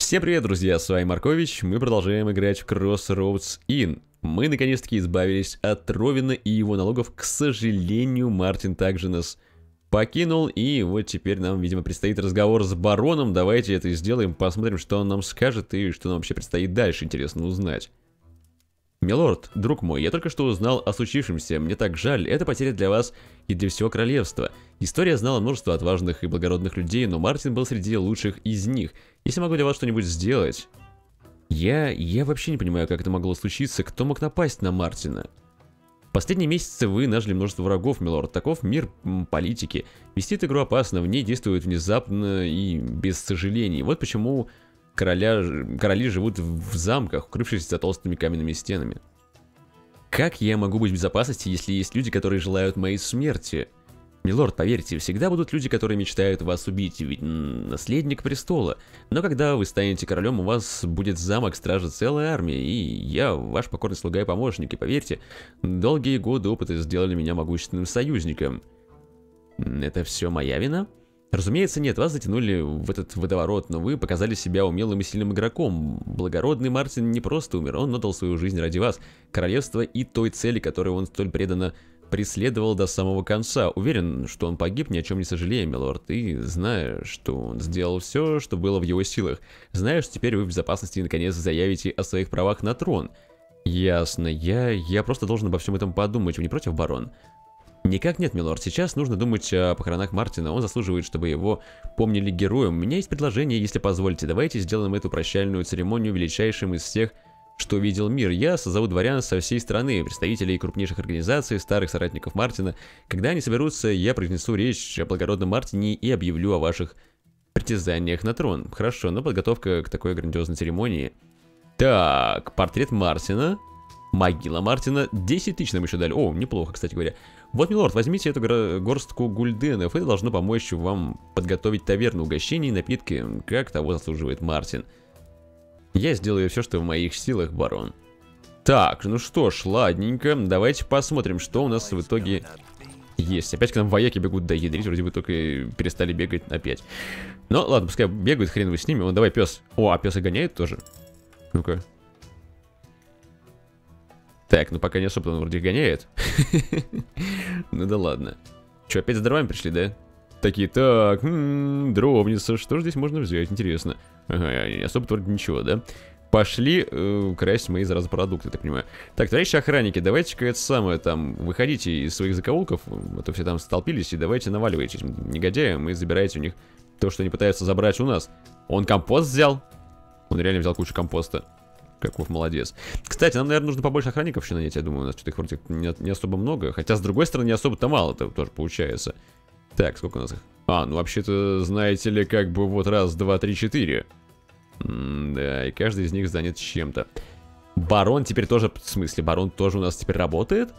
Всем привет, друзья, с вами Маркович, мы продолжаем играть в Crossroads Inn. Мы наконец-таки избавились от Ровина и его налогов. К сожалению, Мартин также нас покинул, и вот теперь нам, видимо, предстоит разговор с бароном. Давайте это и сделаем, посмотрим, что он нам скажет и что нам вообще предстоит дальше, интересно узнать. Милорд, друг мой, я только что узнал о случившемся, мне так жаль, это потеря для вас и для всего королевства. История знала множество отважных и благородных людей, но Мартин был среди лучших из них. Если могу для вас что-нибудь сделать... Я вообще не понимаю, как это могло случиться, кто мог напасть на Мартина. В последние месяцы вы нажили множество врагов, милорд, таков мир политики. Вести эту игру опасно, в ней действует внезапно и без сожалений. Вот почему... Короли живут в замках, укрывшись за толстыми каменными стенами. Как я могу быть в безопасности, если есть люди, которые желают моей смерти? Милорд, поверьте, всегда будут люди, которые мечтают вас убить, ведь наследник престола. Но когда вы станете королем, у вас будет замок, стражи, целая армия, и я ваш покорный слуга и помощник, и поверьте, долгие годы опыта сделали меня могущественным союзником. Это все моя вина? Разумеется, нет, вас затянули в этот водоворот, но вы показали себя умелым и сильным игроком. Благородный Мартин не просто умер, он отдал свою жизнь ради вас, королевства и той цели, которую он столь преданно преследовал до самого конца. Уверен, что он погиб, ни о чем не сожалея, милорд, и знаю, что он сделал все, что было в его силах. Знаю, что теперь вы в безопасности и наконец заявите о своих правах на трон. Ясно, я просто должен обо всем этом подумать, вы не против, барон? Никак нет, милорд. Сейчас нужно думать о похоронах Мартина. Он заслуживает, чтобы его помнили героем. У меня есть предложение, если позволите. Давайте сделаем эту прощальную церемонию величайшим из всех, что видел мир. Я созову дворян со всей страны, представителей крупнейших организаций, старых соратников Мартина. Когда они соберутся, я произнесу речь о благородном Мартине и объявлю о ваших притязаниях на трон. Хорошо, но подготовка к такой грандиозной церемонии. Так, портрет Мартина. Могила Мартина. 10 тысяч нам еще дали. О, неплохо, кстати говоря. Вот, милорд, возьмите эту горстку гульденов. Это должно помочь вам подготовить таверну угощений и напитки, как того заслуживает Мартин. Я сделаю все, что в моих силах, барон. Так, ну что ж, ладненько. Давайте посмотрим, что у нас в итоге есть. Опять к нам вояки бегут, да ядрить, вроде бы только перестали бегать опять. Ну, ладно, пускай бегают, хрен вы с ними. Вон, давай, пес. О, а пес и гоняет тоже. Ну-ка. Так, ну пока не особо он вроде гоняет. Ну да ладно. Че, опять за дровами пришли, да? Такие, так, дровница, что же здесь можно взять, интересно. Ага, особо вроде ничего, да? Пошли красть мои заразы продукты, так понимаю. Так, товарищи охранники, давайте-ка это самое там, выходите из своих закоулков, а то все там столпились, и давайте наваливайтесь негодяям и забирайте у них то, что они пытаются забрать у нас. Он компост взял? Он реально взял кучу компоста. Каков молодец. Кстати, нам, наверное, нужно побольше охранников еще нанять. Я думаю, у нас что-то их вроде не особо много. Хотя, с другой стороны, не особо-то мало это тоже получается. Так, сколько у нас их? А, ну вообще-то, знаете ли, как бы вот раз, два, три, четыре. Да, и каждый из них занят чем-то. Барон теперь тоже... В смысле, барон тоже у нас теперь работает?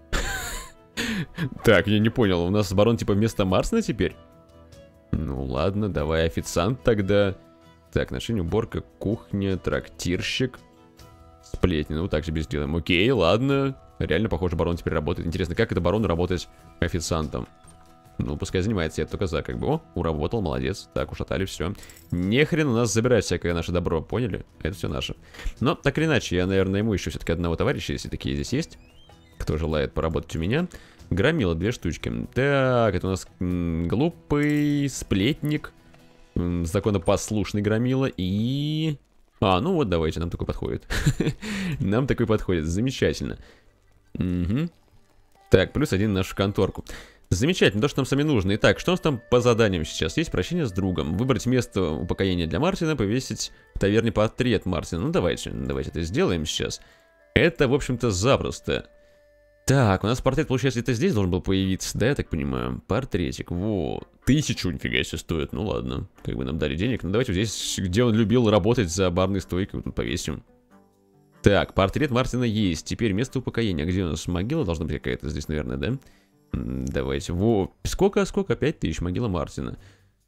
Так, я не понял. У нас барон типа вместо Марсона теперь? Ну ладно, давай официант тогда. Так, ношение, уборка, кухня, трактирщик. Сплетни, ну так себе сделаем. Окей, ладно. Реально, похоже, барон теперь работает. Интересно, как это барону работать официантом? Ну, пускай занимается, я только за, как бы. О, уработал, молодец. Так, ушатали, все. Нехрен у нас забирать всякое наше добро, поняли? Это все наше. Но, так или иначе, я, наверное, найму еще все-таки одного товарища, если такие здесь есть. Кто желает поработать у меня. Громила, 2 штучки. Так, это у нас глупый сплетник. Законопослушный громила и... А, ну вот давайте, нам такой подходит. Нам такой подходит, замечательно. Угу. Так, плюс 1 на нашу конторку. Замечательно, то, что нам сами нужно. Итак, что у нас там по заданиям сейчас? Есть прощение с другом. Выбрать место упокоения для Мартина, повесить в таверне портрет Мартина. Ну давайте это сделаем сейчас. Это, в общем-то, запросто. Так, у нас портрет, получается, где-то здесь должен был появиться, да, я так понимаю? Портретик, во, 1000, нифига себе, стоит, ну ладно. Как бы нам дали денег, ну давайте здесь, где он любил работать за барной стойкой, вот тут повесим. Так, портрет Мартина есть, теперь место упокоения. Где у нас могила должна быть какая-то здесь, наверное, да? Давайте, во, сколько? 5000, могила Мартина.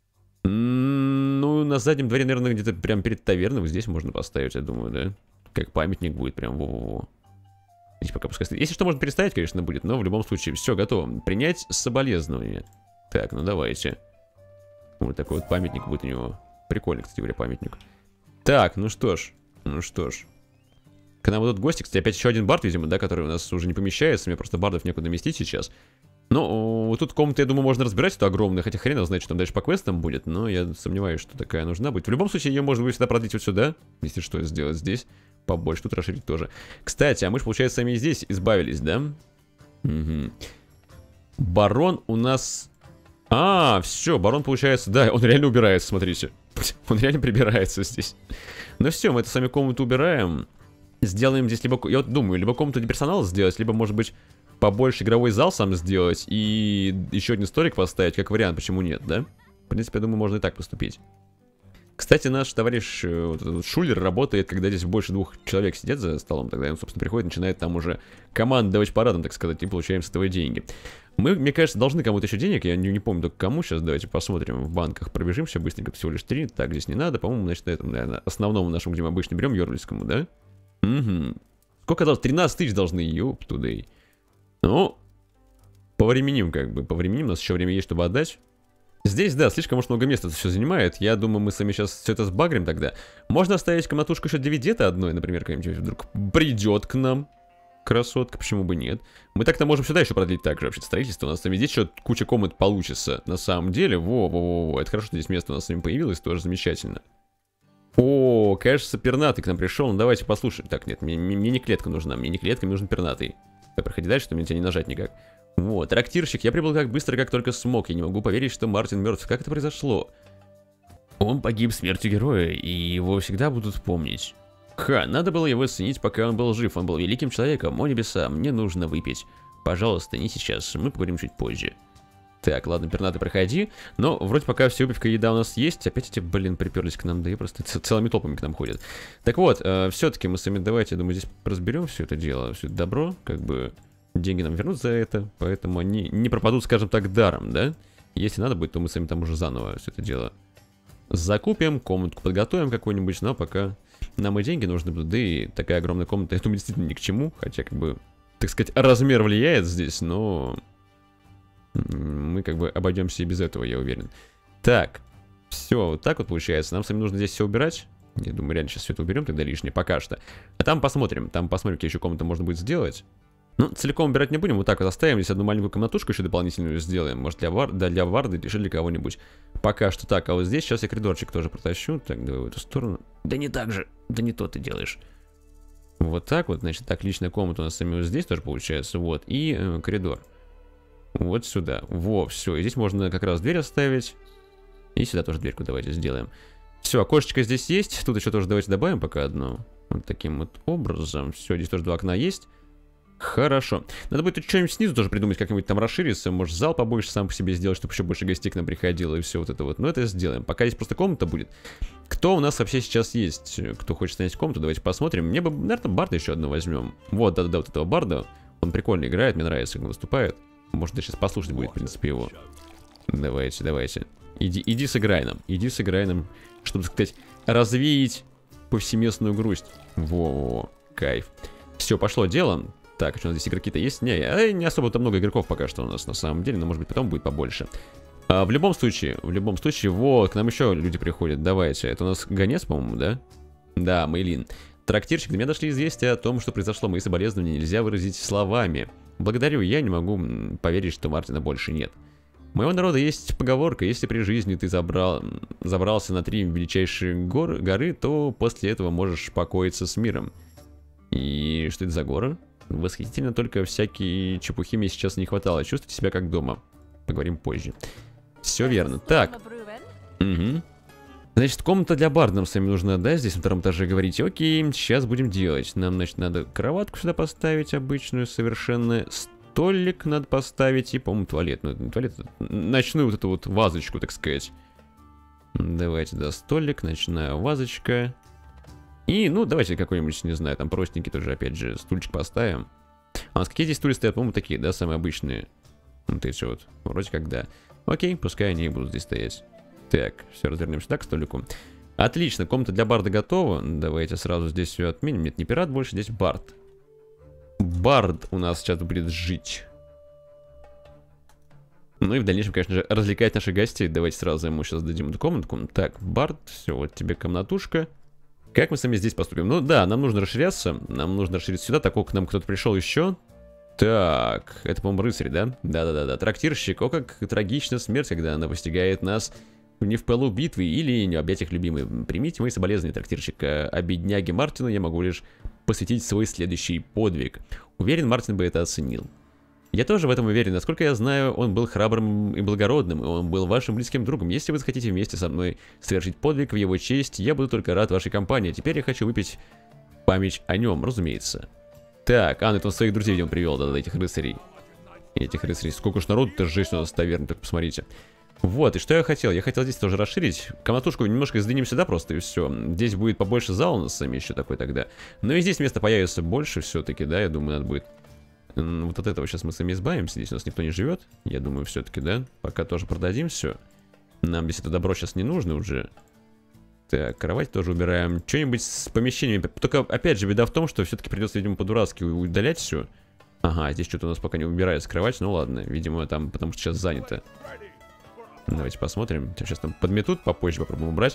Ну, на заднем дворе, наверное, где-то прям перед таверной, вот здесь можно поставить, я думаю, да? Как памятник будет, прям, во-во-во. Здесь пока пускай стоит. Если что, можно переставить, конечно, будет, но в любом случае, все, готово. Принять соболезнования. Так, ну давайте. Вот такой вот памятник будет у него. Прикольный, кстати говоря, памятник. Так, ну что ж. Ну что ж. К нам вот тут гости, кстати, опять еще один бард, видимо, да, который у нас уже не помещается. Мне просто бардов некуда местить сейчас. Ну, вот тут комнаты, я думаю, можно разбирать, это огромная, хотя хрен его знает, что там дальше по квестам будет, но я сомневаюсь, что такая нужна будет. В любом случае, ее можно будет всегда продлить вот сюда, если что, сделать здесь, побольше, тут расширить тоже. Кстати, а мы же, получается, сами здесь избавились, да? Угу. Барон у нас... А, все, барон, получается, да, он реально убирается, смотрите. Он реально прибирается здесь. Ну все, мы это сами комнату убираем. Сделаем здесь либо... Я вот думаю, либо комнату для персонала сделать, либо, может быть... побольше игровой зал сам сделать и еще один столик поставить, как вариант, почему нет, да? В принципе, я думаю, можно и так поступить. Кстати, наш товарищ вот этот Шулер работает, когда здесь больше 2 человек сидят за столом, тогда он, собственно, приходит, начинает там уже командовать парадом, так сказать, и получаем с этого деньги. Мы, мне кажется, должны кому-то еще денег, я не помню только кому, сейчас давайте посмотрим в банках, пробежимся быстренько, всего лишь 3, так, здесь не надо, по-моему, значит, на этом, наверное, основном нашем, где мы обычно берем, Йорвельскому, да? Угу. Сколько казалось, 13 тысяч должны, ёп тудей. Ну, повременим как бы, повременим, у нас еще время есть, чтобы отдать. Здесь, да, слишком уж много места это все занимает. Я думаю, мы сами сейчас все это сбагрим тогда. Можно оставить комнатушку еще для ведета одной, например, какая-нибудь вдруг придет к нам. Красотка, почему бы нет? Мы так-то можем сюда еще продлить также вообще строительство. У нас там здесь еще куча комнат получится на самом деле. Во-во-во, это хорошо, что здесь место у нас с вами появилось, тоже замечательно. О, кажется, пернатый к нам пришел. Ну давайте послушаем. Так, нет, мне не клетка нужна, мне не клетка, мне нужен пернатый. Проходи дальше, что мне тебя не нажать никак. Вот, трактирщик, я прибыл как быстро, как только смог. Я не могу поверить, что Мартин мертв. Как это произошло? Он погиб смертью героя, и его всегда будут помнить. Ха, надо было его ценить, пока он был жив. Он был великим человеком. О небеса, мне нужно выпить. Пожалуйста, не сейчас, мы поговорим чуть позже. Так, ладно, пернатый, проходи. Но вроде пока все выпивка и еда у нас есть. Опять эти, блин, приперлись к нам, да и просто целыми толпами к нам ходят. Так вот, все-таки мы с вами, давайте, я думаю, здесь разберем все это дело. Все это добро, как бы деньги нам вернут за это. Поэтому они не пропадут, скажем так, даром, да? Если надо будет, то мы с вами там уже заново все это дело закупим, комнатку подготовим какую-нибудь. Но пока нам и деньги нужны будут. Да и такая огромная комната, я думаю, действительно ни к чему. Хотя, как бы, так сказать, размер влияет здесь, но... мы как бы обойдемся и без этого, я уверен. Так, все, вот так вот получается. Нам с вами нужно здесь все убирать. Я думаю, реально сейчас все это уберем, тогда лишнее пока что. А там посмотрим, какие еще комнаты можно будет сделать. Ну, целиком убирать не будем, вот так вот оставим. Здесь одну маленькую комнатушку еще дополнительную сделаем. Может, для Варда или для кого-нибудь. Пока что так, а вот здесь сейчас я коридорчик тоже протащу. Так, давай в эту сторону. Да не так же, да не то ты делаешь. Вот так вот, значит, так, личная комната у нас с вами вот здесь тоже получается. Вот, и коридор. Вот сюда. Во, все. И здесь можно как раз дверь оставить. И сюда тоже дверьку давайте сделаем. Все, окошечко здесь есть. Тут еще тоже давайте добавим пока одно. Вот таким вот образом. Все, здесь тоже 2 окна есть. Хорошо. Надо будет что-нибудь снизу тоже придумать, как-нибудь там расшириться. Может, зал побольше сам по себе сделать, чтобы еще больше гостей к нам приходило и все вот это вот. Но это сделаем. Пока здесь просто комната будет. Кто у нас вообще сейчас есть? Кто хочет снять комнату? Давайте посмотрим. Мне бы, наверное, барда еще одну возьмем. Вот, да-да-да, вот этого барда. Он прикольно играет, мне нравится, как он выступает. Можно сейчас послушать будет, в принципе, его. Давайте, давайте. Иди сыграй нам, чтобы, так сказать, развеять повсеместную грусть. Во-во-во, кайф. Все, пошло дело. Так, а что у нас здесь игроки-то есть? Не особо-то много игроков пока что у нас на самом деле, но может быть потом будет побольше. В любом случае, вот, к нам еще люди приходят. Давайте, это у нас гонец, по-моему, да? Да, Мейлин. Трактирщик, до меня дошли известия о том, что произошло. Мои соболезнования нельзя выразить словами. Благодарю, я не могу поверить, что Мартина больше нет. У моего народа есть поговорка: если при жизни ты забрался на 3 величайшие горы, то после этого можешь покоиться с миром. И что это за горы? Восхитительно, только всякие чепухи мне сейчас не хватало. Чувствуйте себя как дома. Поговорим позже. Все верно. Так. Угу. Значит, комната для барда нам с вами нужна, да? Здесь на 2-м этаже говорите. Окей, сейчас будем делать. Нам, значит, надо кроватку сюда поставить обычную совершенно. Столик надо поставить и, по-моему, туалет. Ну, не туалет, ночную вот эту вот вазочку, так сказать. Давайте, да, столик, ночная вазочка. И, ну, давайте какой-нибудь, не знаю, там простенький тоже, опять же, стульчик поставим. А у нас какие здесь стулья стоят? По-моему, такие, да, самые обычные. Вот эти вот. Вроде как, да. Окей, пускай они и будут здесь стоять. Так, все, развернем сюда к столику. Отлично, комната для барда готова. Давайте сразу здесь все отменим. Нет, не пират больше, здесь бард. Бард у нас сейчас будет жить. Ну и в дальнейшем, конечно же, развлекать наших гостей. Давайте сразу ему сейчас дадим эту комнатку. Так, бард, все, вот тебе комнатушка. Как мы с вами здесь поступим? Ну да, нам нужно расширяться. Нам нужно расшириться сюда, так как к нам кто-то пришел еще. Так, это, по-моему, рыцарь, да? Да-да-да, трактирщик. О, как трагична смерть, когда она постигает нас не в пылу битвы или не в объятиях любимой. Примите мои соболезнования, трактирщик. А бедняге Мартину я могу лишь посвятить свой следующий подвиг. Уверен, Мартин бы это оценил. Я тоже в этом уверен. Насколько я знаю, он был храбрым и благородным, и он был вашим близким другом. Если вы захотите вместе со мной совершить подвиг в его честь, я буду только рад вашей компании. Теперь я хочу выпить память о нем, разумеется. Так, ну это он своих друзей, видимо, привел, да, этих рыцарей. Этих рыцарей. Сколько ж народу-то жесть у нас в таверне, только посмотрите. Вот, и что я хотел? Я хотел здесь тоже расширить. Комнатушку немножко сдвинем сюда просто, и все. Здесь будет побольше зала у нас с вами еще такой тогда. Но и здесь места появится больше все-таки, да, я думаю, надо будет... Вот от этого сейчас мы с вами избавимся. Здесь у нас никто не живет. Я думаю, все-таки, да. Пока тоже продадим все. Нам здесь это добро сейчас не нужно уже. Так, кровать тоже убираем. Что-нибудь с помещениями. Только, опять же, беда в том, что все-таки придется, видимо, по-дурацки удалять все. Ага, здесь что-то у нас пока не убирается кровать. Ну ладно, видимо, там, потому что сейчас занято. Давайте посмотрим. Сейчас там подметут, попозже попробуем убрать.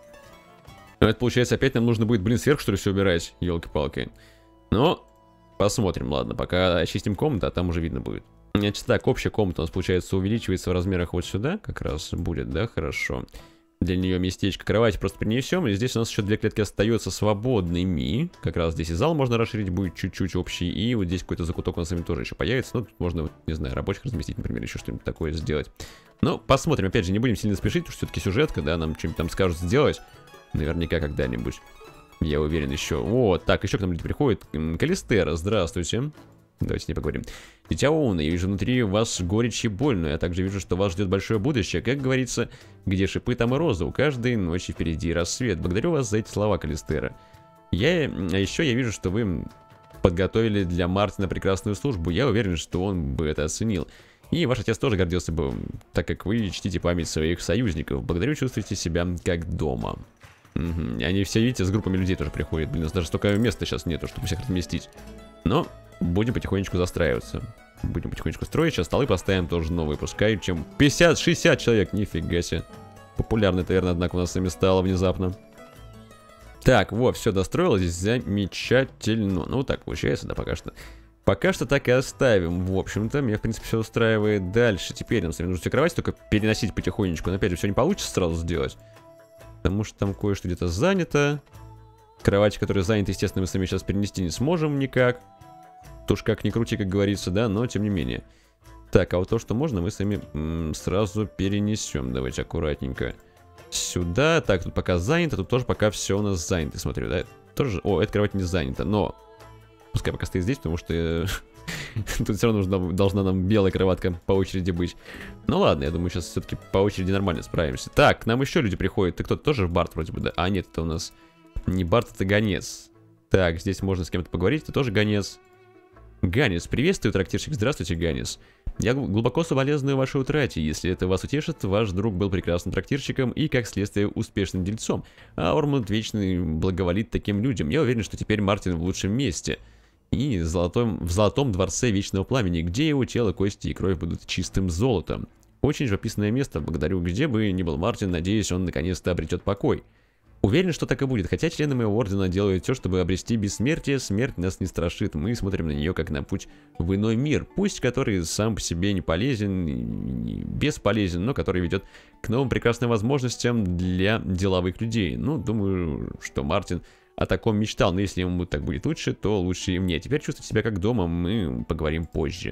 Но это получается, опять нам нужно будет, блин, сверху, что ли, все убирать. Елки-палки. Но... Посмотрим, ладно, пока очистим комнату, а там уже видно будет. Значит, так, общая комната у нас, получается, увеличивается в размерах вот сюда, как раз будет, да, хорошо. Для нее местечко, кровать просто принесем, и здесь у нас еще 2 клетки остаются свободными. Как раз здесь и зал можно расширить будет чуть-чуть общий, и вот здесь какой-то закуток у нас с вами тоже еще появится. Ну, тут можно, не знаю, рабочих разместить, например, еще что-нибудь такое сделать. Но посмотрим, опять же, не будем сильно спешить, потому что все-таки сюжетка, да, нам что-нибудь там скажут сделать. Наверняка когда-нибудь. Я уверен еще. Вот, так, еще к нам люди приходят. Калистера, здравствуйте. Давайте с ней поговорим. Дитя Оуна, я вижу внутри вас горечь и боль, но я также вижу, что вас ждет большое будущее. Как говорится, где шипы, там и розы. У каждой ночи впереди рассвет. Благодарю вас за эти слова, Калистера. А еще я вижу, что вы подготовили для Мартина прекрасную службу. Я уверен, что он бы это оценил. И ваш отец тоже гордился бы, так как вы чтите память своих союзников. Благодарю, чувствуете себя как дома. Угу. Они все, видите, с группами людей тоже приходят. Блин, у нас даже столько места сейчас нету, чтобы всех разместить. Но будем потихонечку застраиваться. Будем потихонечку строить. Сейчас столы поставим тоже новые. Пускай чем 50-60 человек. Нифига себе. Популярный таверна, однако, у нас с вами стало внезапно. Так, вот, все достроилось. Здесь замечательно. Ну, вот так получается, да, пока что. Пока что так и оставим. В общем-то, меня, в принципе, все устраивает. Дальше. Теперь нам с вами нужно все кровати только переносить потихонечку. Но, опять же, все не получится сразу сделать. Потому что там кое-что где-то занято. Кровати, которые заняты, естественно, мы сами сейчас перенести не сможем никак. То уж как ни крути, как говорится, да, но тем не менее. Так, а вот то, что можно, мы сами сразу перенесем. Давайте аккуратненько. Сюда. Так, тут пока занято, тут тоже пока все у нас занято. Смотрю, да? Тоже... О, эта кровать не занята, но... Пускай пока стоит здесь, потому что... Тут все равно должна нам белая кроватка по очереди быть. Ну ладно, я думаю, сейчас все-таки по очереди нормально справимся. Так, к нам еще люди приходят. Ты кто-то тоже Барт вроде бы, да? А, нет, это у нас не Барт, это гонец. Так, здесь можно с кем-то поговорить, ты тоже гонец. Ганнис, приветствую, трактирщик. Здравствуйте, Ганнис. Я глубоко соболезную вашей утрате. Если это вас утешит, ваш друг был прекрасным трактирщиком и, как следствие, успешным дельцом. А Ормунд вечно благоволит таким людям. Я уверен, что теперь Мартин в лучшем месте. И в золотом дворце Вечного Пламени, где его тело, кости и кровь будут чистым золотом. Очень живописное место, благодарю, где бы ни был Мартин, надеюсь, он наконец-то обретет покой. Уверен, что так и будет, хотя члены моего ордена делают все, чтобы обрести бессмертие, смерть нас не страшит, мы смотрим на нее как на путь в иной мир, пусть который сам по себе не полезен, не бесполезен, но который ведет к новым прекрасным возможностям для деловых людей. Ну, думаю, что Мартин о таком мечтал, но если ему так будет лучше, то лучше и мне. Теперь чувствовать себя как дома, мы поговорим позже.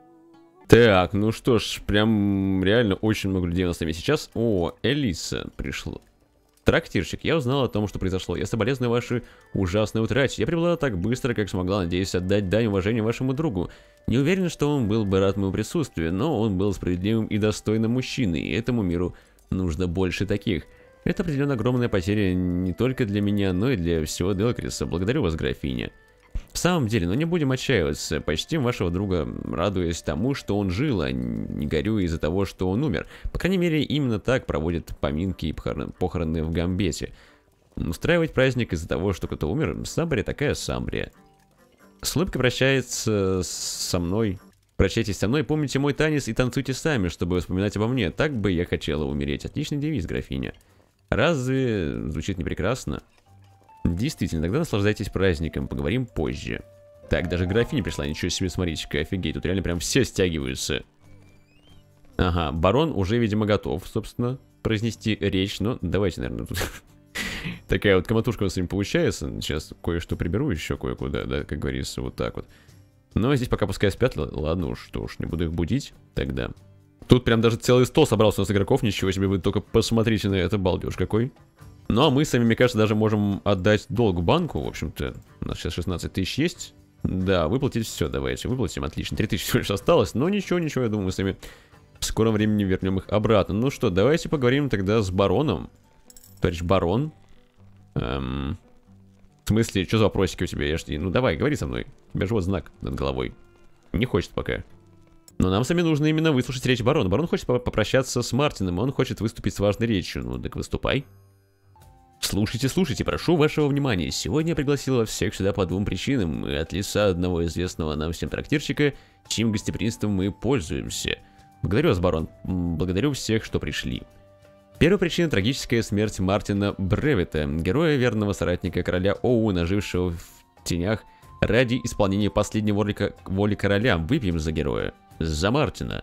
Так, ну что ж, прям реально очень много людей у нас с вами сейчас. О, Элиса пришла. Трактирщик, я узнал о том, что произошло. Я соболезную вашей ужасной утрате. Я прибыла так быстро, как смогла, надеюсь отдать дань уважения вашему другу. Не уверен, что он был бы рад моему присутствию, но он был справедливым и достойным мужчиной, и этому миру нужно больше таких. Это определенно огромная потеря не только для меня, но и для всего Делкриса. Благодарю вас, графиня. В самом деле, но не будем отчаиваться. Почтим вашего друга, радуясь тому, что он жил, а не горюя из-за того, что он умер. По крайней мере, именно так проводят поминки и похороны в Гамбете. Устраивать праздник из-за того, что кто-то умер, Самбрия такая Самбрия. С улыбкой прощается со мной. Прощайтесь со мной, помните мой танец и танцуйте сами, чтобы вспоминать обо мне. Так бы я хотела умереть. Отличный девиз, графиня. Разве звучит не прекрасно? Действительно, тогда наслаждайтесь праздником, поговорим позже. Так, даже графиня пришла, ничего себе, смотрите-ка, офигеть, тут реально прям все стягиваются. Ага, барон уже, видимо, готов, собственно, произнести речь, но давайте, наверное, тут... Такая вот коматушка у нас с ним получается. Сейчас кое-что приберу еще кое-куда, да, как говорится, вот так вот. Но здесь пока пускай спят, ладно уж, что уж, не буду их будить тогда. Тут прям даже целый стол собрался у нас игроков, ничего себе, вы только посмотрите на это, балдеж какой. Ну а мы сами, мне кажется, даже можем отдать долг банку, в общем-то. У нас сейчас 16 тысяч есть. Да, выплатить все, давайте, выплатим, отлично. 3000 всего лишь осталось, но ничего, ничего, я думаю, мы сами в скором времени вернем их обратно. Ну что, давайте поговорим тогда с бароном. Товарищ барон. В смысле, что за вопросики у тебя? Я ж... Ну давай, говори со мной. У тебя же вот знак над головой. Не хочет пока. Но нам сами нужно именно выслушать речь барона. Барон хочет попрощаться с Мартином, он хочет выступить с важной речью. Ну так выступай. Слушайте, слушайте, прошу вашего внимания. Сегодня я пригласил вас всех сюда по двум причинам. И от лица одного известного нам всем трактирщика, чьим гостеприимством мы пользуемся. Благодарю вас, барон. Благодарю всех, что пришли. Первая причина — трагическая смерть Мартина Бревета, героя, верного соратника короля Оуэна, жившего в тенях ради исполнения последней воли короля. Выпьем за героя. За Мартина.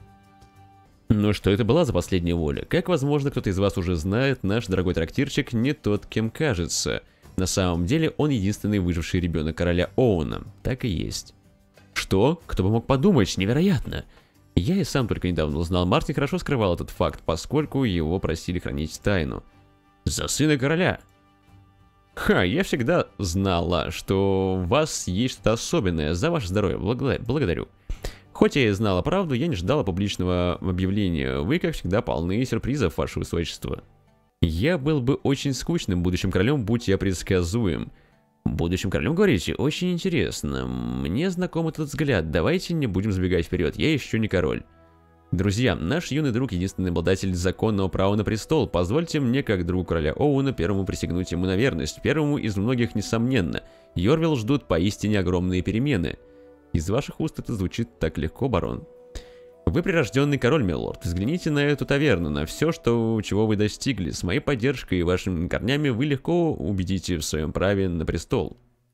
Но что это была за последняя воля? Как возможно, кто-то из вас уже знает, наш дорогой трактирщик не тот, кем кажется. На самом деле, он единственный выживший ребенок короля Оуэна. Так и есть. Что? Кто бы мог подумать? Невероятно! Я и сам только недавно узнал, Мартин хорошо скрывал этот факт, поскольку его просили хранить тайну. За сына короля! Ха, я всегда знала, что у вас есть что-то особенное. За ваше здоровье. Благодарю. Хоть я и знала правду, я не ждала публичного объявления. Вы, как всегда, полны сюрпризов, ваше высочество. Я был бы очень скучным будущим королем, будь я предсказуем. Будущим королем, говорите? Очень интересно. Мне знаком этот взгляд. Давайте не будем забегать вперед. Я еще не король. Друзья, наш юный друг — единственный обладатель законного права на престол. Позвольте мне, как другу короля Оуэна, первому присягнуть ему на верность. Первому из многих, несомненно. Йорвилл ждут поистине огромные перемены. Из ваших уст это звучит так легко, барон. Вы прирожденный король, милорд. Взгляните на эту таверну, на все, чего вы достигли. С моей поддержкой и вашими корнями вы легко убедите в своем праве на престол.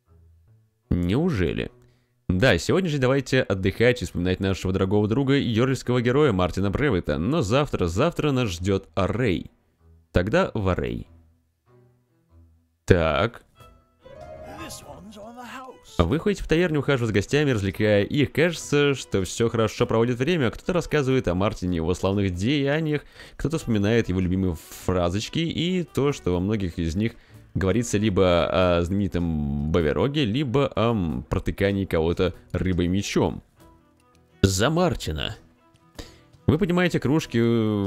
Неужели? Да, сегодня же давайте отдыхать и вспоминать нашего дорогого друга и йорвильского героя Мартина Бревета. Но завтра нас ждет Аррей. Тогда в Аррей. Так. Вы ходите в таверню, ухаживая с гостями, развлекая их. Кажется, что все хорошо проводит время. Кто-то рассказывает о Мартине, его славных деяниях, кто-то вспоминает его любимые фразочки и то, что во многих из них говорится либо о знаменитом Бавероге, либо о протыкании кого-то рыбой-мечом. За Мартина. Вы поднимаете кружки...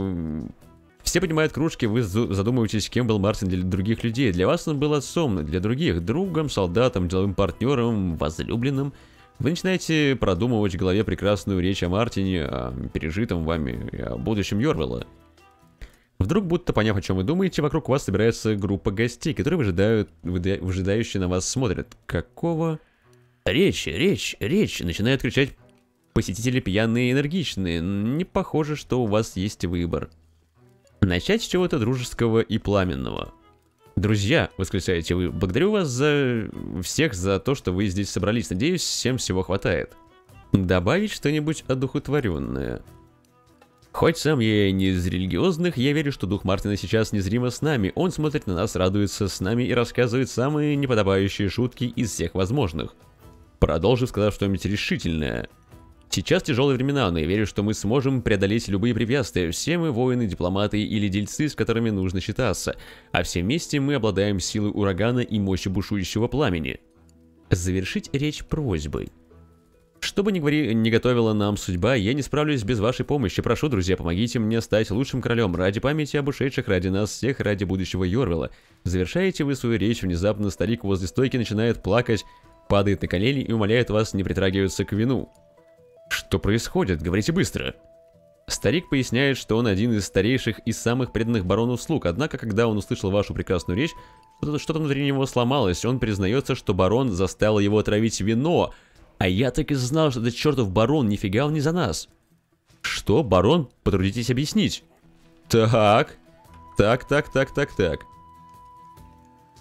Все поднимают кружки, вы задумываетесь, кем был Мартин для других людей. Для вас он был отцом, для других — другом, солдатом, деловым партнером, возлюбленным. Вы начинаете продумывать в голове прекрасную речь о Мартине, о пережитом вами, о будущем Йорвилла. Вдруг, будто поняв, о чем вы думаете, вокруг вас собирается группа гостей, которые выжидающе на вас смотрят. Какого? Речь! Начинают кричать посетители пьяные и энергичные. Не похоже, что у вас есть выбор. Начать с чего-то дружеского и пламенного. Друзья, восклицаете вы, благодарю вас всех за то, что вы здесь собрались. Надеюсь, всем всего хватает. Добавить что-нибудь одухотворенное. Хоть сам я и не из религиозных, я верю, что дух Мартина сейчас незримо с нами. Он смотрит на нас, радуется с нами и рассказывает самые неподобающие шутки из всех возможных. Продолжив, сказав что-нибудь решительное. Сейчас тяжелые времена, но я верю, что мы сможем преодолеть любые препятствия. Все мы воины, дипломаты или дельцы, с которыми нужно считаться. А все вместе мы обладаем силой урагана и мощью бушующего пламени. Завершить речь просьбой. Что бы ни готовила нам судьба, я не справлюсь без вашей помощи. Прошу, друзья, помогите мне стать лучшим королем. Ради памяти об ушедших, ради нас всех, ради будущего Йорвилла. Завершаете вы свою речь, внезапно старик возле стойки начинает плакать, падает на колени и умоляет вас не притрагиваться к вину. Что происходит? Говорите быстро. Старик поясняет, что он один из старейших и самых преданных барону слуг, однако, когда он услышал вашу прекрасную речь, что-то внутри него сломалось. Он признается, что барон заставил его отравить вино. А я так и знал, что этот чертов барон, нифига он не за нас. Что, барон? Потрудитесь объяснить. Так.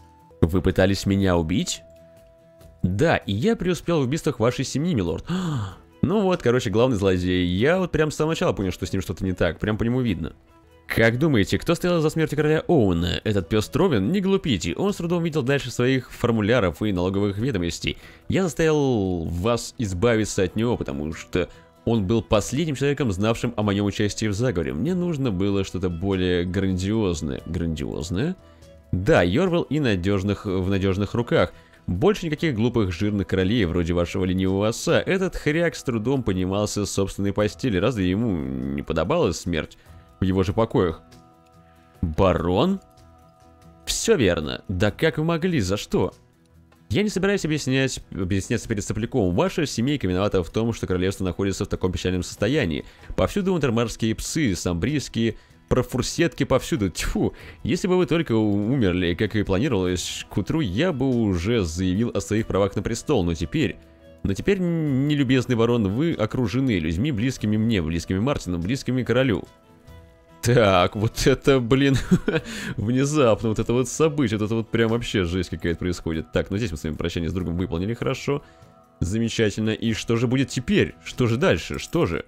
Вы пытались меня убить? Да, и я преуспел в убийствах вашей семьи, милорд. Ну вот, короче, главный злодей. Я вот прям с самого начала понял, что с ним что-то не так. Прям по нему видно. Как думаете, кто стоял за смертью короля Оуэна? Этот пес Тровин? Не глупите, он с трудом видел дальше своих формуляров и налоговых ведомостей. Я заставил вас избавиться от него, потому что он был последним человеком, знавшим о моем участии в заговоре. Мне нужно было что-то более грандиозное. Грандиозное? Да, Йорвал и в надежных руках. Больше никаких глупых жирных королей, вроде вашего ленивого отца. Этот хряк с трудом поднимался с собственной постели. Разве ему не подобалась смерть в его же покоях? Барон? Все верно. Да как вы могли? За что? Я не собираюсь объясняться перед сопляком. Ваша семейка виновата в том, что королевство находится в таком печальном состоянии. Повсюду унтермарские псы, самбрийские, профурсетки повсюду. Тьфу, если бы вы только умерли, как и планировалось, к утру я бы уже заявил о своих правах на престол, но теперь, нелюбезный ворон, вы окружены людьми, близкими мне, близкими Мартину, близкими королю. Так, вот это, блин, внезапно, вот это вот событие, вот это вот прям вообще жесть какая-то происходит. Так, ну здесь мы с вами прощание с другом выполнили хорошо, замечательно. И что же будет теперь? Что же дальше? Что же?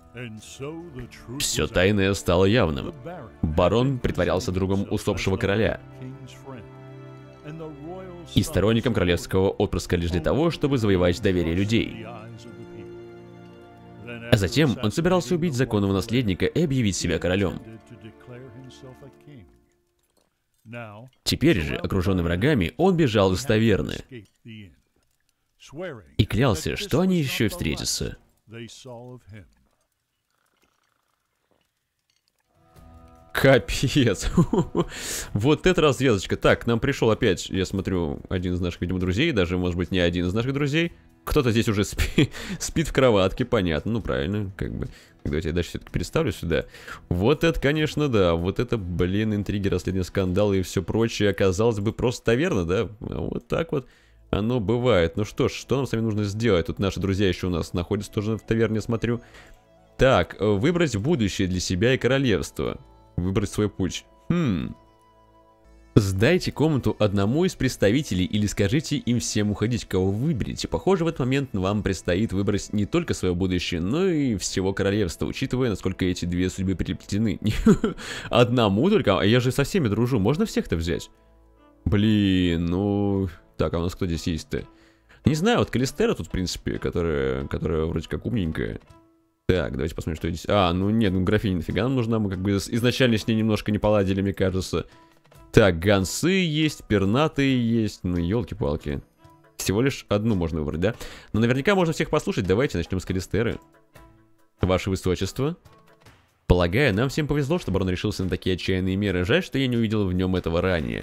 Все тайное стало явным. Барон притворялся другом усопшего короля и сторонником королевского отпрыска лишь для того, чтобы завоевать доверие людей. А затем он собирался убить законного наследника и объявить себя королем. Теперь же, окруженный врагами, он бежал из таверны и клялся, что они еще и встретятся. Капец. Вот это развязочка. Так, к нам пришел опять, я смотрю, один из наших, видимо, друзей, даже, может быть, не один из наших друзей. Кто-то здесь уже спит в кроватке, понятно, ну правильно, как бы. Давайте я дальше все-таки переставлю сюда. Вот это, конечно, да, вот это, блин, интриги, расследования, скандалы и все прочее. Оказалось бы, просто таверна, да, вот так вот оно бывает. Ну что ж, что нам с вами нужно сделать? Тут наши друзья еще у нас находятся тоже в таверне, смотрю. Так, выбрать будущее для себя и королевства. Выбрать свой путь. Сдайте комнату одному из представителей или скажите им всем уходить, кого выберете. Похоже, в этот момент вам предстоит выбрать не только свое будущее, но и всего королевства, учитывая, насколько эти две судьбы переплетены. Одному только? А я же со всеми дружу, можно всех-то взять? Блин, ну... Так, а у нас кто здесь есть-то? Не знаю, вот Калистера тут, в принципе, которая вроде как умненькая. Так, давайте посмотрим, что здесь... А, ну нет, ну графиня нафига нам нужна, мы как бы изначально с ней немножко не поладили, мне кажется. Так, гонцы есть, пернатые есть, ну елки-палки. Всего лишь одну можно выбрать, да? Но наверняка можно всех послушать, давайте начнем с Калистеры. Ваше Высочество. Полагаю, нам всем повезло, что барон решился на такие отчаянные меры, жаль, что я не увидел в нем этого ранее.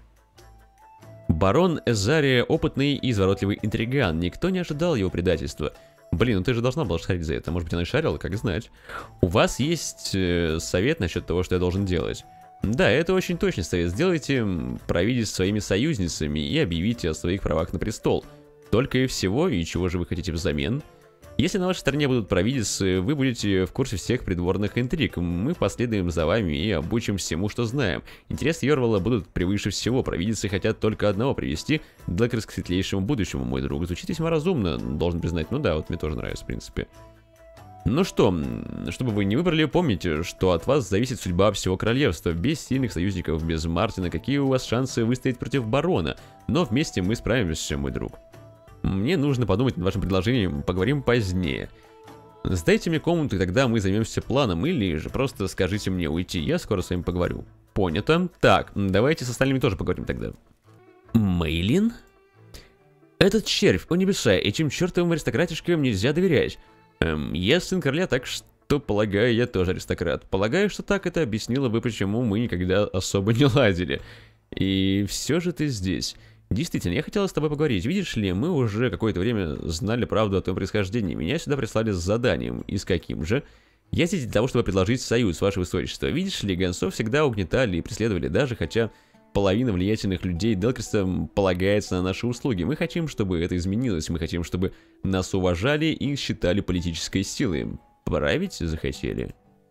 Барон Эзария опытный и изворотливый интриган, никто не ожидал его предательства. Блин, ну ты же должна была шарить за это, может быть она и шарила, как знать. У вас есть совет насчет того, что я должен делать? Да, это очень точный совет. Сделайте провидец своими союзницами и объявите о своих правах на престол. Только и всего, и чего же вы хотите взамен? Если на вашей стороне будут провидицы, вы будете в курсе всех придворных интриг. Мы последуем за вами и обучим всему, что знаем. Интересы Йорвала будут превыше всего. Провидицы хотят только одного привести к светлейшему будущему, мой друг. Звучит весьма разумно, должен признать. Ну да, вот мне тоже нравится, в принципе. Ну что, чтобы вы не выбрали, помните, что от вас зависит судьба всего королевства. Без сильных союзников, без Мартина, какие у вас шансы выстоять против барона? Но вместе мы справимся, мой друг. Мне нужно подумать над вашим предложением, поговорим позднее. Сдайте мне комнату, и тогда мы займемся планом, или же просто скажите мне уйти, я скоро с вами поговорю. Понято. Так, давайте с остальными тоже поговорим тогда. Мейлин? Этот червь, о небеса, этим чертовым аристократишкам нельзя доверять. Я сын короля, так что, полагаю, я тоже аристократ. Полагаю, что так это объяснило бы, почему мы никогда особо не ладили. И все же ты здесь. Действительно, я хотела с тобой поговорить. Видишь ли, мы уже какое-то время знали правду о твоем происхождении. Меня сюда прислали с заданием. И с каким же? Я здесь для того, чтобы предложить союз, ваше высочество. Видишь ли, гонцов всегда угнетали и преследовали, даже хотя половина влиятельных людей Делкреста полагается на наши услуги. Мы хотим, чтобы это изменилось. Мы хотим, чтобы нас уважали и считали политической силой. Править захотели?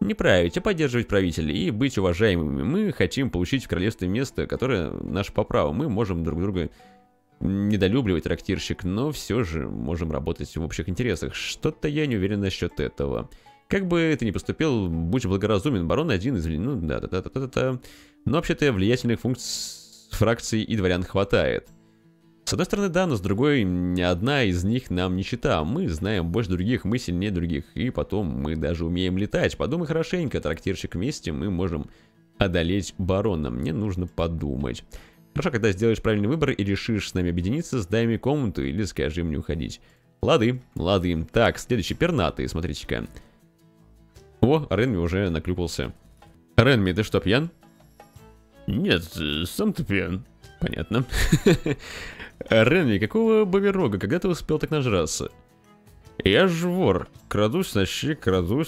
Не править, а поддерживать правителей и быть уважаемыми. Мы хотим получить в королевстве место, которое наше по праву. Мы можем друг друга недолюбливать, трактирщик, но все же можем работать в общих интересах. Что-то я не уверен насчет этого. Как бы ты ни поступил, будь благоразумен, барон один из... Ну, да-да-да-да-да-да. Но вообще-то влиятельных фракций и дворян хватает. С одной стороны, да, но с другой, ни одна из них нам не чита. Мы знаем больше других, мы сильнее других, и потом мы даже умеем летать. Подумай хорошенько, трактирщик, вместе мы можем одолеть барона. Мне нужно подумать. Хорошо, когда сделаешь правильный выбор и решишь с нами объединиться, сдай мне комнату или скажи мне уходить. Лады, лады. Так, следующий, пернатый, смотрите-ка. О, Ренми уже наклюпался. Ренми, ты что, пьян? Нет, сам ты пьян. Понятно. Ренми, какого боберога, когда ты успел так нажраться? Я ж вор. Крадусь на щи, краду.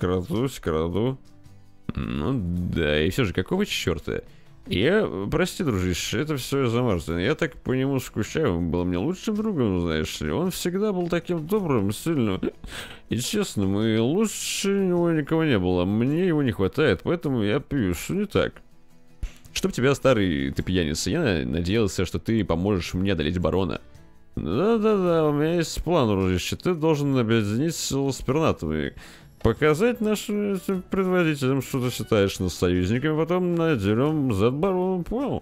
Ну да, и все же, какого черта? Прости, дружище, это все из-за Мартина. Я так по нему скучаю, он был мне лучшим другом, знаешь ли. Он всегда был таким добрым, сильным и честным, и лучше него никого не было. Мне его не хватает, поэтому я пью, что не так? Чтоб тебя, старый ты пьяница, я надеялся, что ты поможешь мне одолеть барона. Да-да-да, у меня есть план, дружище. Ты должен объединиться с пернатыми. Показать нашим предводителям, что ты считаешь нас союзниками, потом надерем зад бароном, понял?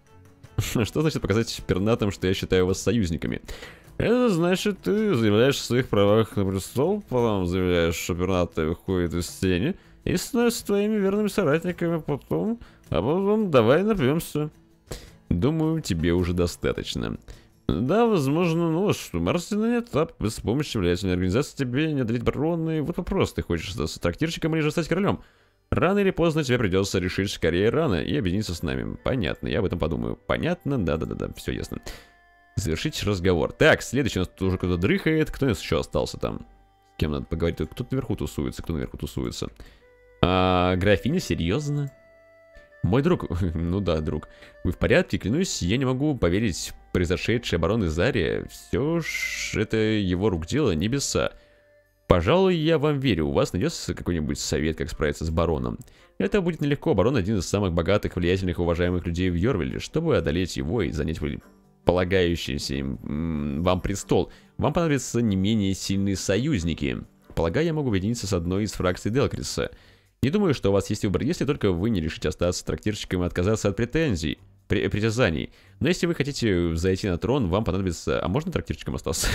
Что значит показать пернатым, что я считаю вас союзниками? Это значит, ты заявляешь о своих правах на престол, потом заявляешь, что пернатый выходит из тени и становится твоими верными соратниками, потом давай напьемся. Думаю, тебе уже достаточно. Да, возможно, но что, Мартина нет, а с помощью влиятельной организации тебе не одолеть барона, и вот вопрос, ты хочешь стать трактирщиком или же стать королем? Рано или поздно тебе придется решить скорее рано и объединиться с нами. Понятно, я об этом подумаю. Понятно, да-да-да, все ясно. Завершить разговор. Так, следующий у нас тут уже кто-то дрыхает, кто у нас еще остался там? С кем надо поговорить? Кто-то наверху тусуется, кто наверху тусуется? Графиня, серьезно? Мой друг, ну да, друг, вы в порядке? Клянусь, я не могу поверить в произошедшее обороны Зария. Все ж это его рук дело, небеса. Пожалуй, я вам верю, у вас найдется какой-нибудь совет, как справиться с бароном. Это будет нелегко, барон один из самых богатых, влиятельных, уважаемых людей в Йорвилле. Чтобы одолеть его и занять полагающийся вам престол, вам понадобятся не менее сильные союзники. Полагаю, я могу объединиться с одной из фракций Делкриса. Не думаю, что у вас есть выбор, если только вы не решите остаться трактирщиком и отказаться от притязаний. Но если вы хотите зайти на трон, вам понадобится... А можно трактирщиком остаться?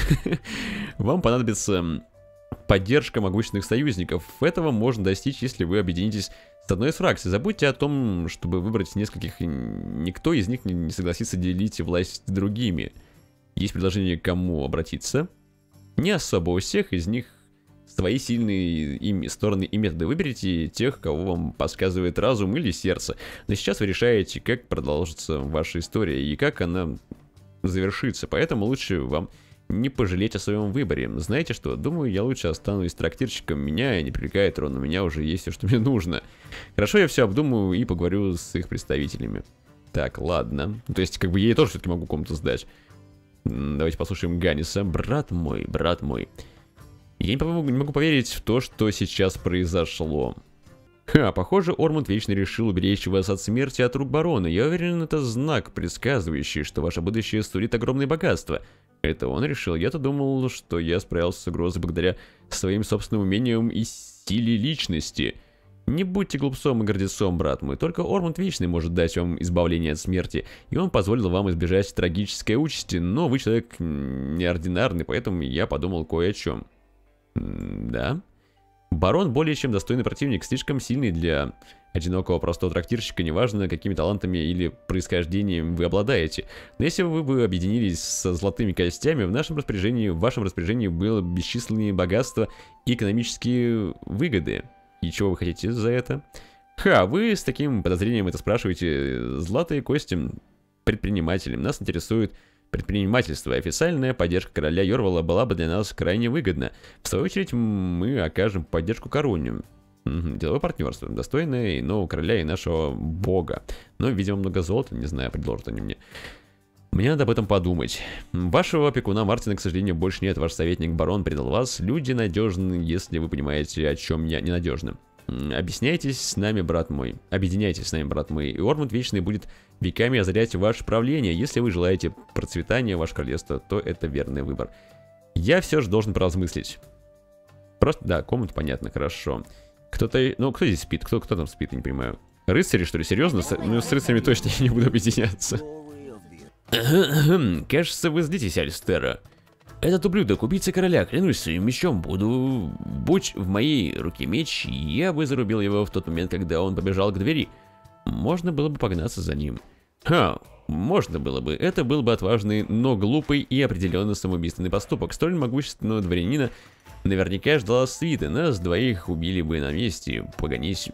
Вам понадобится поддержка могущественных союзников. Этого можно достичь, если вы объединитесь с одной из фракций. Забудьте о том, чтобы выбрать нескольких. Никто из них не согласится делить власть с другими. Есть предложение, к кому обратиться. Не особо у всех из них свои сильные стороны и методы. Выберите тех, кого вам подсказывает разум или сердце. Но сейчас вы решаете, как продолжится ваша история и как она завершится. Поэтому лучше вам не пожалеть о своем выборе. Знаете что? Думаю, я лучше останусь трактирщиком. Меня не привлекает трон. У меня уже есть все, что мне нужно. Хорошо, я все обдумаю и поговорю с их представителями. Так, ладно. То есть, как бы я ей тоже все-таки могу комнату сдать. Давайте послушаем Ганниса. Брат мой, брат мой. Я не могу поверить в то, что сейчас произошло. Похоже, Ормунд Вечный решил уберечь вас от смерти от рук барона. Я уверен, это знак, предсказывающий, что ваше будущее сулит огромное богатство. Это он решил. Я-то думал, что я справился с угрозой благодаря своим собственным умениям и силе личности. Не будьте глупцом и гордецом, брат мой. Только Ормунд Вечный может дать вам избавление от смерти, и он позволил вам избежать трагической участи. Но вы человек неординарный, поэтому я подумал кое о чем. Да. Барон более чем достойный противник, слишком сильный для одинокого простого трактирщика, неважно, какими талантами или происхождением вы обладаете. Но если бы вы объединились со золотыми костями, в вашем распоряжении было бесчисленные богатства и экономические выгоды. И чего вы хотите за это? Вы с таким подозрением это спрашиваете. Золотые кости предпринимателям. Нас интересует предпринимательство. Официальная поддержка короля Йорвала была бы для нас крайне выгодна. В свою очередь, мы окажем поддержку короне. Деловое партнерство, достойное и нового короля, и нашего бога. Но, видимо, много золота, не знаю, предложат они мне. Мне надо об этом подумать. Вашего опекуна Мартина, к сожалению, больше нет. Ваш советник барон предал вас. Люди надежны, если вы понимаете, о чем я ненадежны. Объясняйтесь с нами, брат мой. Объединяйтесь с нами, брат мой. И Ормунд Вечный будет веками озарять ваше правление. Если вы желаете процветания вашего королевства, то это верный выбор. Я все же должен поразмыслить. Просто, да, комната понятно, хорошо. Кто-то, ну, кто здесь спит? Кто там спит, я не понимаю. Рыцари, что ли, серьезно? Ну, с рыцарями точно я не буду объединяться. Кажется, вы злитесь, Алистера. Этот ублюдок, убийца короля, клянусь своим мечом, будь в моей руке меч, я бы зарубил его в тот момент, когда он побежал к двери. Можно было бы погнаться за ним. Можно было бы. Это был бы отважный, но глупый и определенно самоубийственный поступок. Столь могущественного дворянина наверняка ждала свита. Нас двоих убили бы на месте. Погонись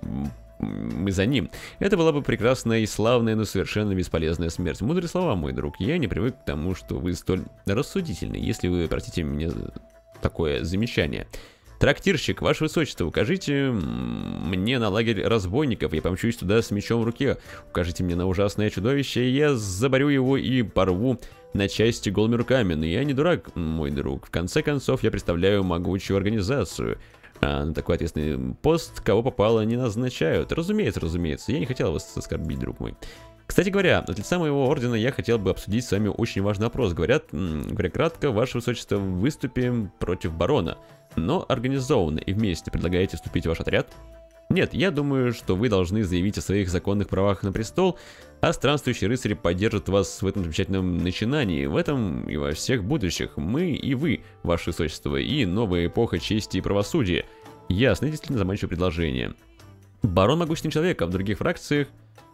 мы за ним. Это была бы прекрасная и славная, но совершенно бесполезная смерть. Мудрые слова, мой друг. Я не привык к тому, что вы столь рассудительны, если вы простите мне такое замечание. Трактирщик, ваше высочество, укажите мне на лагерь разбойников, я помчусь туда с мечом в руке. Укажите мне на ужасное чудовище, и я заборю его и порву на части голыми руками. Но я не дурак, мой друг. В конце концов, я представляю могучую организацию. А на такой ответственный пост кого попало не назначают. Разумеется, разумеется. Я не хотел вас оскорбить, друг мой. Кстати говоря, от лица моего ордена я хотел бы обсудить с вами очень важный вопрос. Говоря кратко, ваше высочество, выступим против барона. Но организованно и вместе предлагаете вступить в ваш отряд? Нет, я думаю, что вы должны заявить о своих законных правах на престол, а странствующие рыцари поддержат вас в этом замечательном начинании, в этом и во всех будущих. Мы и вы, ваше высочество, и новая эпоха чести и правосудия. Ясно, действительно заманчивое предложение. Барон могущественный человек, а в других фракциях...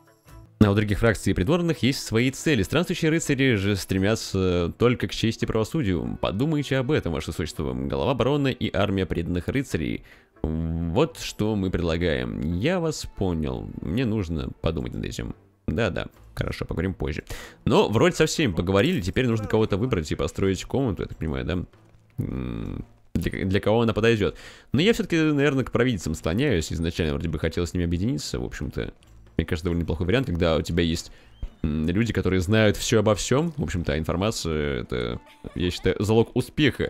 А у других фракций и придворных есть свои цели. Странствующие рыцари же стремятся только к чести и правосудию. Подумайте об этом, ваше высочество. Голова барона и армия преданных рыцарей. Вот что мы предлагаем. Я вас понял. Мне нужно подумать над этим. Да-да, хорошо, поговорим позже. Но вроде со всеми поговорили, теперь нужно кого-то выбрать и построить комнату, я так понимаю, да? Для кого она подойдет. Но я все-таки, наверное, к провидицам склоняюсь. Изначально вроде бы хотел с ними объединиться, в общем-то. Мне кажется, довольно неплохой вариант, когда у тебя есть люди, которые знают все обо всем. В общем-то, информация, это, я считаю, залог успеха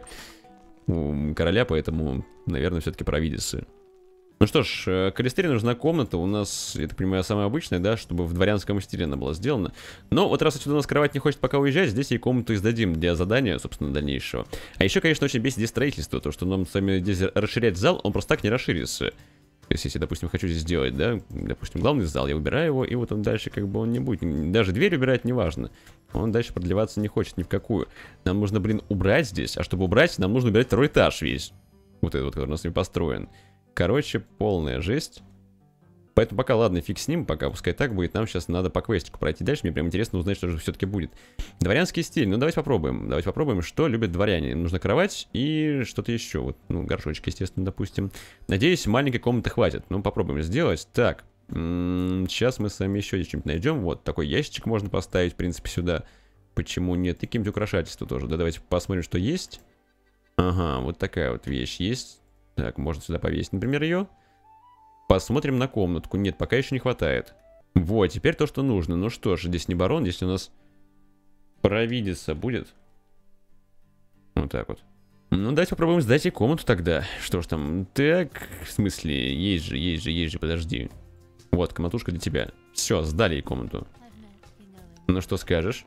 у короля, поэтому, наверное, все-таки провидицы. Ну что ж, Калистере нужна комната, у нас, я так понимаю, самая обычная, да, чтобы в дворянском стиле она была сделана. Но вот раз отсюда у нас кровать не хочет пока уезжать, здесь ей комнату и сдадим для задания, собственно, дальнейшего. А еще, конечно, очень бесит здесь строительство, то, что нам с вами здесь расширять зал, он просто так не расширится. То есть, если, допустим, хочу здесь сделать, да, допустим, главный зал, я убираю его, и вот он дальше, как бы, он не будет, даже дверь убирать, неважно. Он дальше продлеваться не хочет ни в какую. Нам нужно, блин, убрать здесь, а чтобы убрать, нам нужно убирать второй этаж весь. Вот этот вот, который у нас не построен. Короче, полная жесть. Поэтому пока, ладно, фиг с ним, пока пускай так будет. Нам сейчас надо по квестику пройти дальше. Мне прям интересно узнать, что же все-таки будет. Дворянский стиль. Ну, давайте попробуем. Давайте попробуем, что любят дворяне. Нужна кровать и что-то еще. Вот, ну, горшочек, естественно, допустим. Надеюсь, маленькой комнаты хватит. Ну, попробуем сделать. Так. Сейчас мы с вами еще что-нибудь найдем. Вот, такой ящичек можно поставить, в принципе, сюда. Почему нет? И какие-нибудь украшательства тоже. Да, давайте посмотрим, что есть. Ага, вот такая вот вещь есть. Так, можно сюда повесить, например, ее. Посмотрим на комнатку. Нет, пока еще не хватает. Вот, теперь то, что нужно. Ну что ж, здесь не барон, здесь у нас провидица будет. Вот так вот. Ну, давайте попробуем сдать ей комнату тогда. Что ж там? Так, в смысле, есть же, подожди. Вот, комнатушка для тебя. Все, сдали ей комнату. Ну, что скажешь?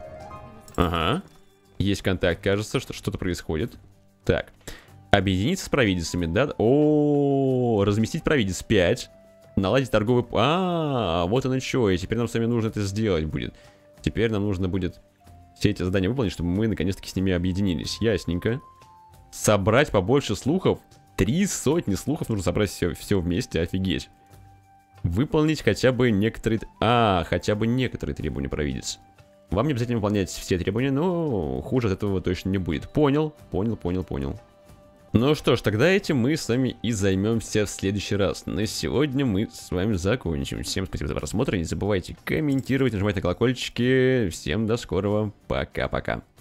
Ага. Есть контакт, кажется, что что-то происходит. Так. Объединиться с провидицами, да? О, разместить провидец 5. Наладить торговый... Вот оно что. И теперь нам с вами нужно это сделать будет. Теперь нам нужно будет все эти задания выполнить, чтобы мы наконец-таки с ними объединились. Ясненько. Собрать побольше слухов. 300 слухов нужно собрать все вместе. Офигеть. Выполнить хотя бы некоторые... хотя бы некоторые требования провидец. Вам не обязательно выполнять все требования, но хуже от этого точно не будет. Понял. Ну что ж, тогда этим мы с вами и займемся в следующий раз. На сегодня мы с вами закончим. Всем спасибо за просмотр. Не забывайте комментировать, нажимать на колокольчики. Всем до скорого. Пока-пока.